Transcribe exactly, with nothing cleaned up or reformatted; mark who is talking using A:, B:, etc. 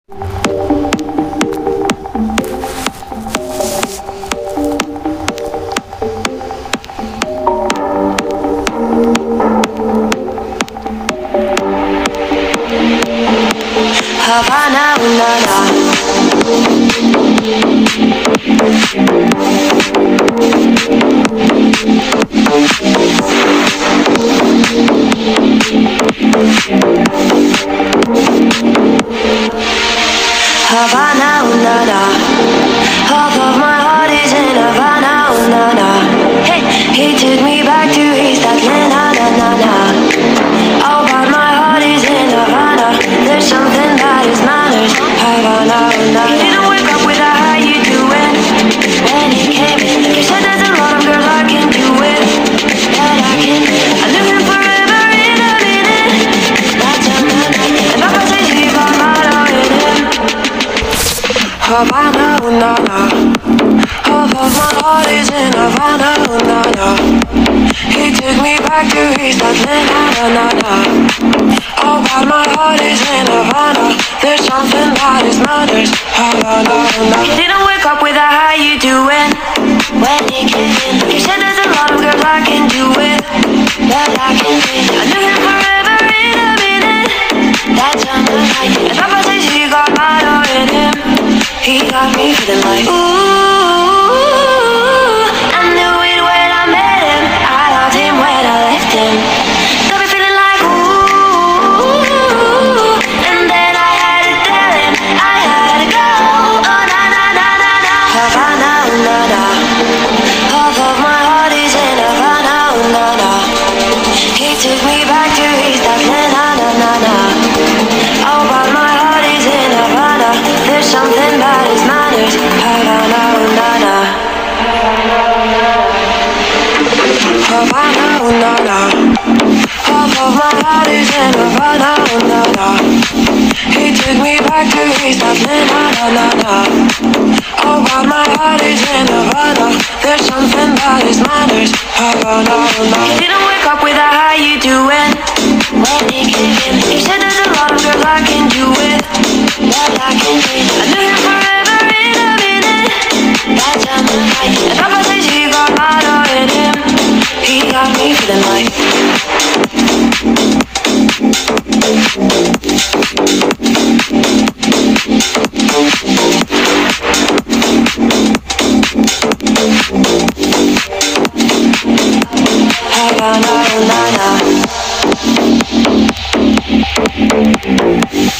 A: Havana, una, Havana, una, half of my heart is in Havana, una, hey, he took me back to East Atlanta, na, na, na. Oh, but my heart is in Havana. There's something that is matters. Havana, una, he didn't wake up with a how you doing when he came in. He said there's a lot of girls I can do it, but I can. I knew him forever in a minute. That's a man, and Papa says he got mad out in him. Havana, una, half of my heart is in Havana, una, he took me back to East Atlanta, na, na, na. Oh, but my heart is in Havana. There's something that is matters. Havana, una. He didn't wake up with a how you doing when he came in. He said there's a lot of girls I can do it, but I can be. I knew him forever in a minute. That's on the night. And Papa says he got mad out in him. He got me feeling like ooh. I knew it when I met him. I loved him when I left him. Got me feeling like ooh. And then I had to tell him I had to go. Oh na na na na na. Havana, na na. Half of my heart is in Havana, na na. He took me back to East Atlanta, na na na. Oh, but my heart is in Havana. There's something that is matters. Havana, na na. Havana, na na. Half of my heart is in Havana, na na. He took me back to East Atlanta, na na na. Oh, but my heart is in Havana. There's something that is matters. Havana, na. He didn't wake up with a how you doing when he came in. He said there's a lot of girls I can do it, but I can be. I knew him forever in a minute. That's on the night. And Papa says he got mad out in him. He got me feeling like Havana, na na.